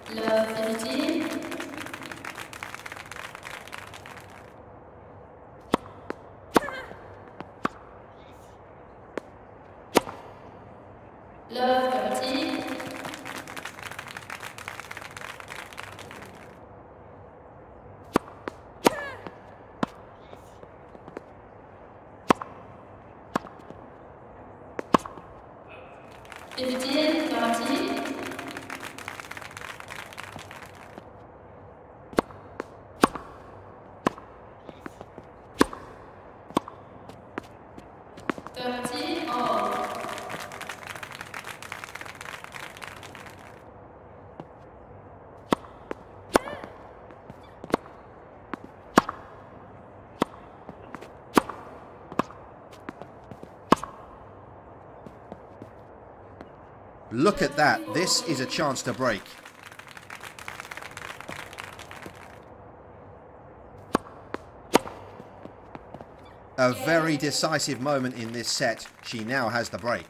Love 15. Love 13. Fifteen, 30. All. Look at that. This is a chance to break. A very decisive moment in this set. She now has the break.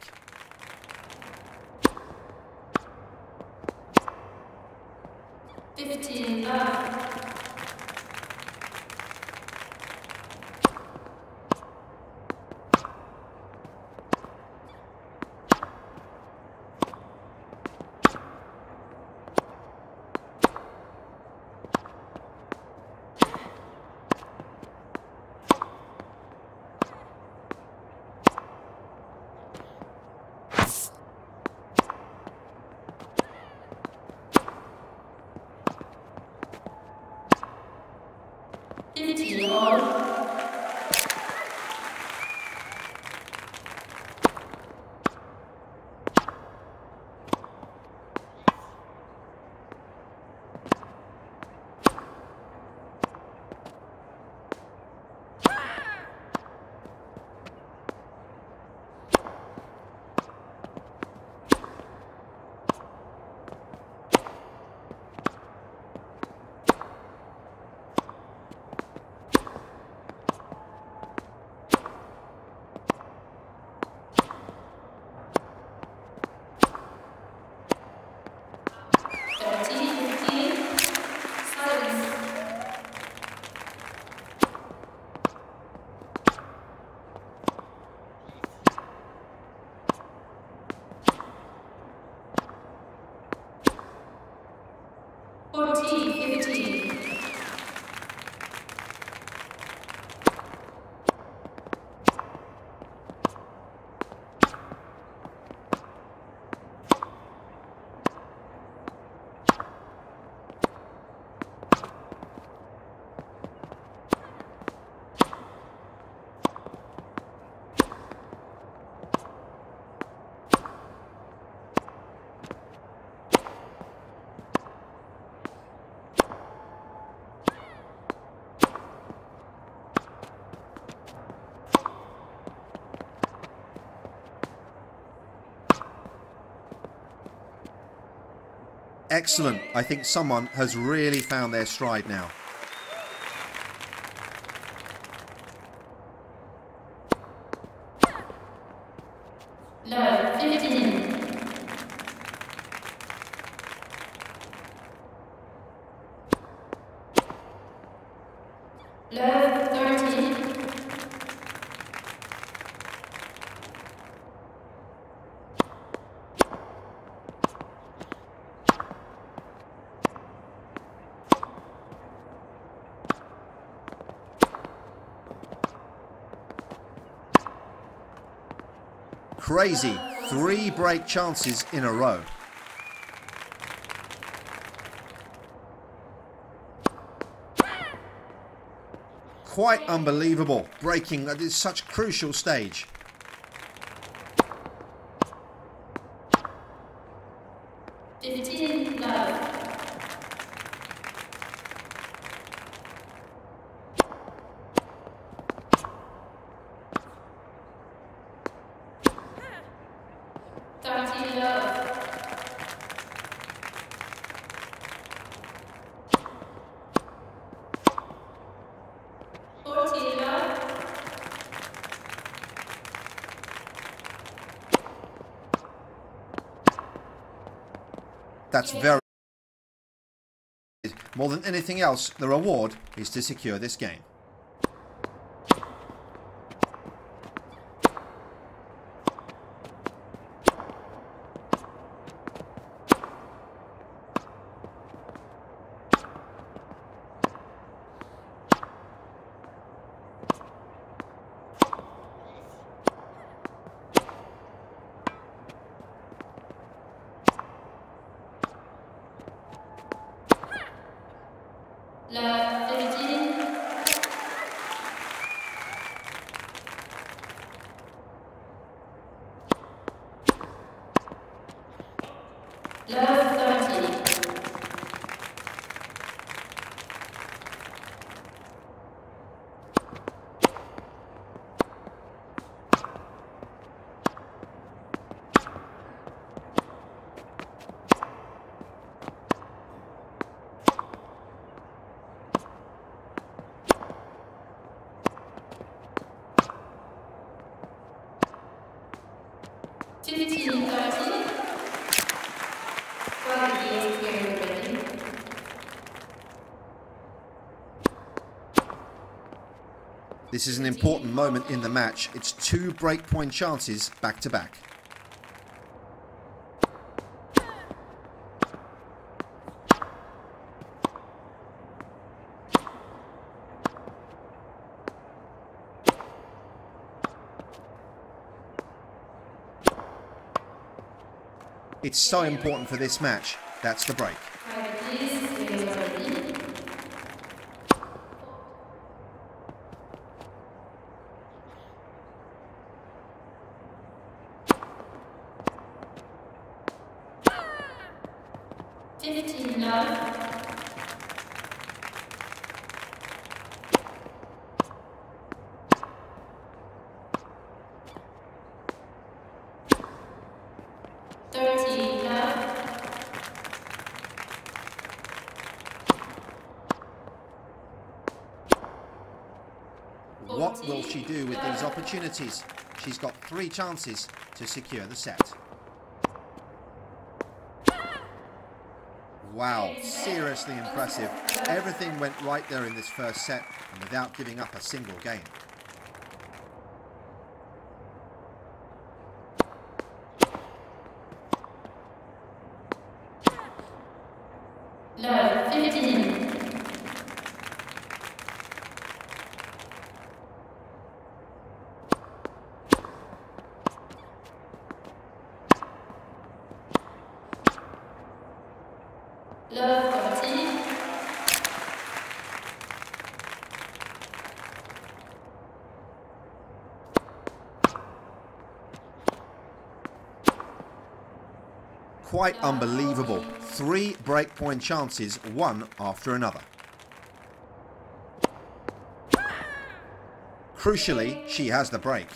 Excellent. I think someone has really found their stride now. Love 15. Love 13. Crazy. 3 break chances in a row. Quite unbelievable. Breaking at such a crucial stage. Love. That's very More than anything else, the reward is to secure this game. Love 15. Love 30. This is an important moment in the match. It's 2 breakpoint chances back to back. It's so important for this match. That's the break. What will she do with these opportunities? She's got 3 chances to secure the set. Wow, seriously impressive. Everything went right there in this first set and without giving up a single game. Love 15. Love 30. Quite unbelievable. 3 breakpoint chances, one after another. Crucially, she has the break.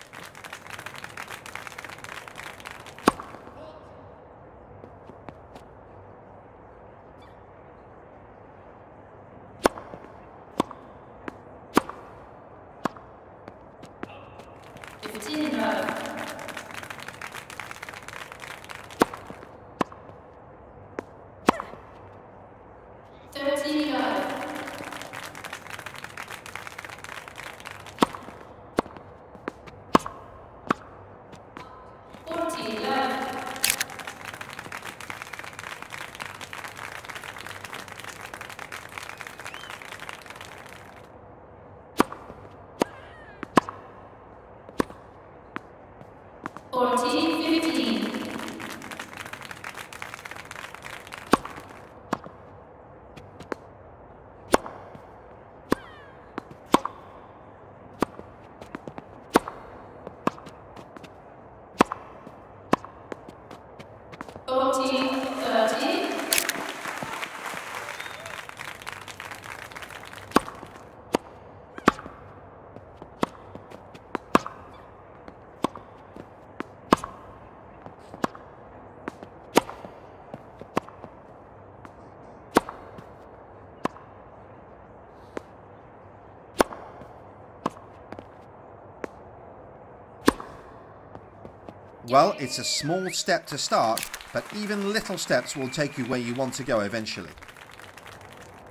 Well, it's a small step to start, but even little steps will take you where you want to go eventually.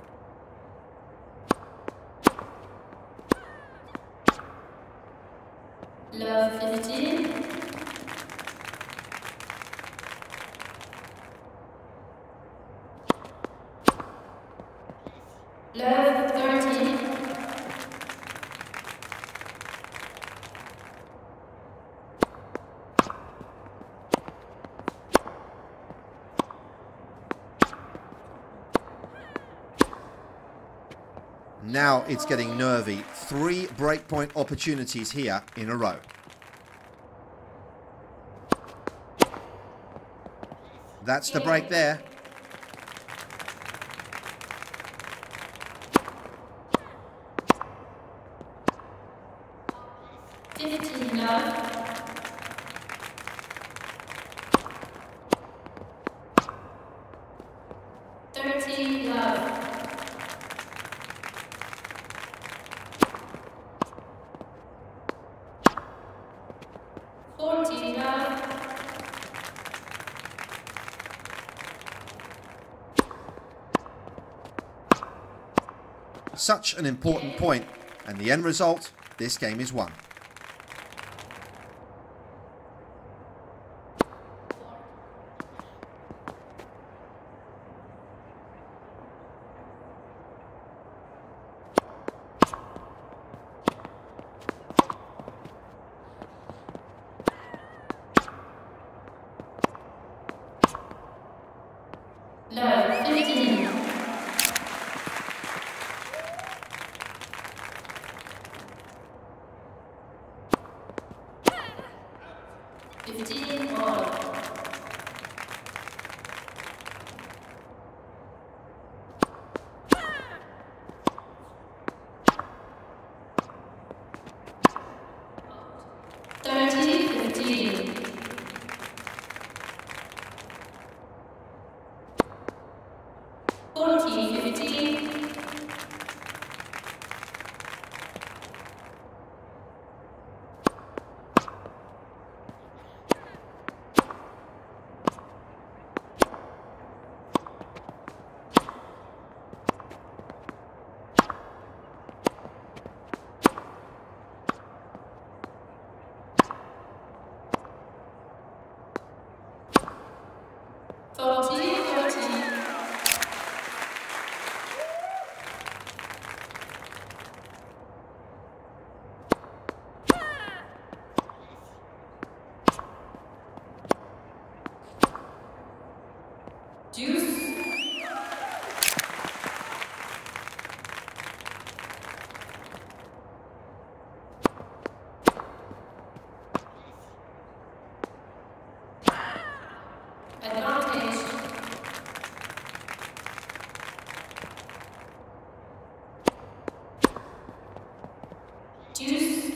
Love 30. Now it's getting nervy. 3 breakpoint opportunities here in a row. That's the break there. Love. 30 love. 40 love. 'Such an important point, and the end result, this game is won. Love 15. 15 all. 30 15. 40 15. 40 40. 12. Advantage. Deuce.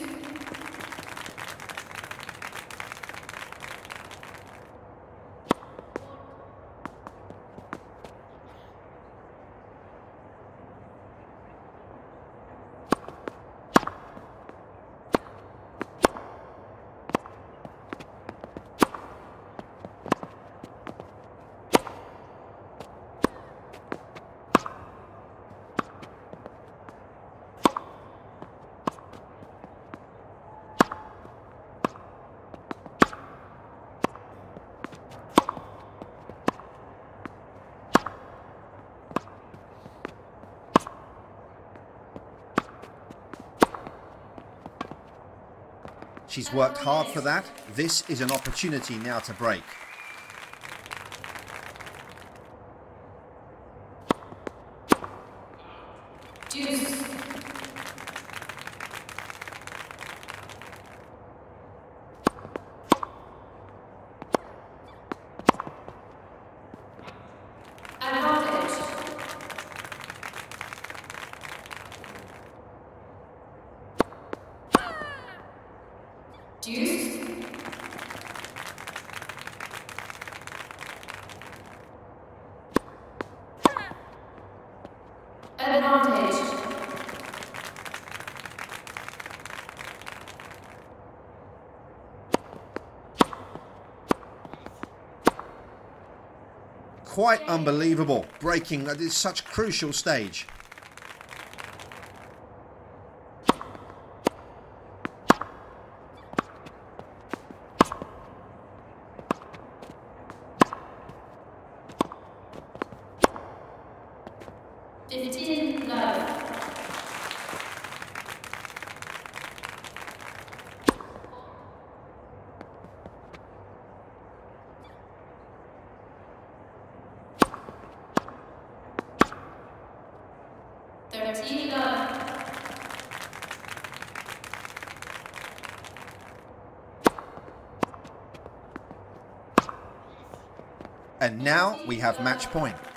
She's worked hard for that. This is an opportunity now to break. Deuce. Advantage. Deuce. Advantage. Quite unbelievable, breaking at this such crucial stage. Fifteen love. Partie läuft. And now we have match point.